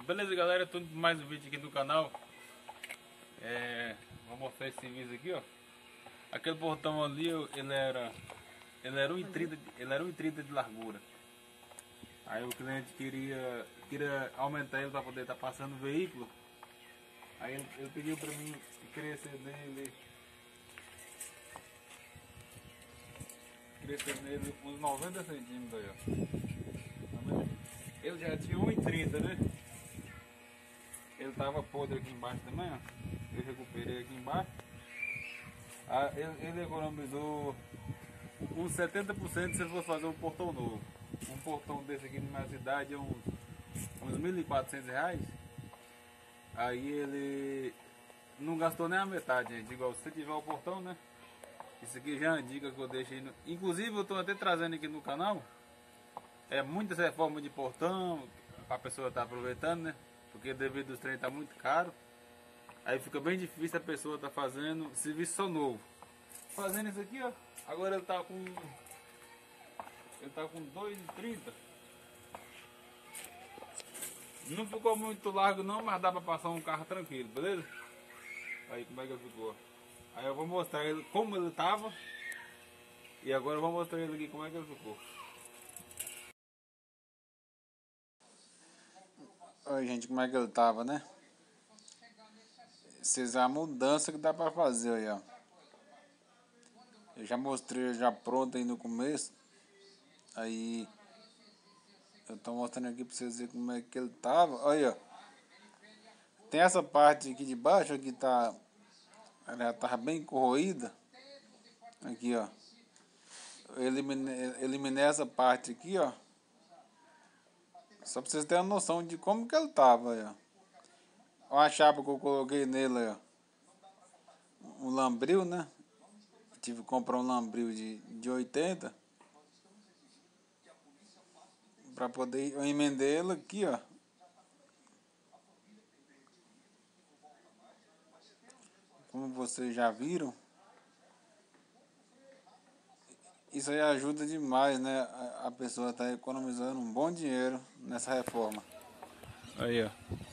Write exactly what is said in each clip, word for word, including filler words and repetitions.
Beleza, galera, tudo mais um vídeo aqui do canal. É, vou mostrar esse serviço aqui, ó. Aquele portão ali, ele era ele era um e trinta, ele era um e trinta de largura. Aí o cliente queria queria aumentar ele para poder estar tá passando o veículo. Aí ele, ele pediu para mim crescer nele crescer nele uns noventa centímetros aí, ó. Ele já tinha um e trinta, né? Ele tava podre aqui embaixo também, ó. Eu recuperei aqui embaixo. Ah, ele, ele economizou uns setenta por cento se ele for fazer um portão novo. Um portão desse aqui na minha cidade é uns, uns mil e quatrocentos reais. Aí ele não gastou nem a metade, gente. Igual se tiver o portão, né? Isso aqui já é uma dica que eu deixei no... Inclusive eu tô até trazendo aqui no canal. É muitas reformas de portão para a pessoa estar tá aproveitando, né? Porque devido aos trem tá muito caro. Aí fica bem difícil a pessoa tá fazendo serviço só novo. Fazendo isso aqui, ó. Agora ele tá com ele tá com dois e trinta. Não ficou muito largo não, mas dá para passar um carro tranquilo, beleza? Aí como é que ele ficou? Aí eu vou mostrar ele como ele tava. E agora eu vou mostrar ele aqui como é que ele ficou. Olha, gente, como é que ele tava, né? Vocês a mudança que dá pra fazer aí, ó. Eu já mostrei já pronto aí no começo. Aí eu tô mostrando aqui pra vocês verem como é que ele tava. Olha, ó. Tem essa parte aqui de baixo que tá, ela já tava bem corroída. Aqui, ó. Eu eliminei, eliminei essa parte aqui, ó. Só pra vocês terem uma noção de como que ele tava, aí, ó. Olha a chapa que eu coloquei nele, aí, ó. Um lambril, né? Tive que comprar um lambril de, de oitenta. Pra poder eu emendei ele aqui, ó. Como vocês já viram. Isso aí ajuda demais, né? A, a pessoa tá economizando um bom dinheiro nessa reforma. Aí, ó.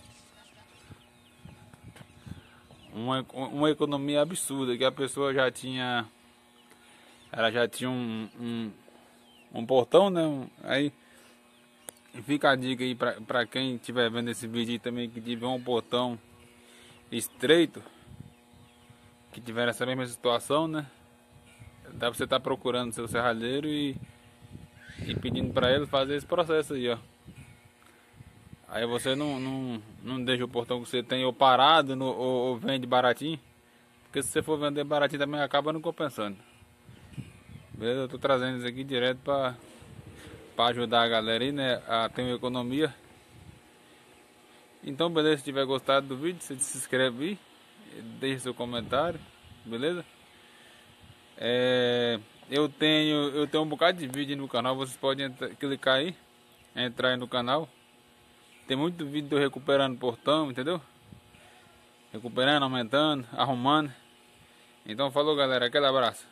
Uma, uma economia absurda, que a pessoa já tinha... Ela já tinha um, um, um portão, né? Um, aí fica a dica aí pra, pra quem estiver vendo esse vídeo aí também, que tiver um portão estreito, que tiver essa mesma situação, né? Dá pra você estar tá procurando seu serralheiro e, e pedindo pra ele fazer esse processo aí, ó. Aí você não, não, não deixa o portão que você tem ou parado no, ou, ou vende baratinho. Porque se você for vender baratinho também acaba não compensando. Beleza? Eu tô trazendo isso aqui direto pra, pra ajudar a galera aí, né? A ter uma economia. Então beleza, se tiver gostado do vídeo, você se inscreve aí. Deixa seu comentário. Beleza? É, eu tenho eu tenho um bocado de vídeo no canal. Vocês podem entrar, clicar aí, entrar aí no canal. Tem muito vídeo de eu recuperando portão, entendeu? Recuperando, aumentando, arrumando. Então falou, galera, aquele abraço.